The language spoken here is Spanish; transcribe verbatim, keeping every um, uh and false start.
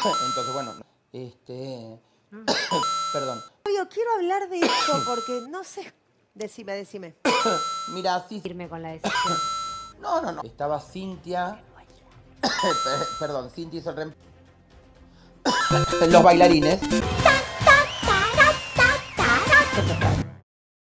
Entonces, bueno, este... Perdón. Obvio, quiero hablar de esto porque no sé. Decime, decime. Mira, sí... Irme con la decisión. No, no, no. Estaba Cintia... Perdón, Cintia hizo el rem... Los bailarines.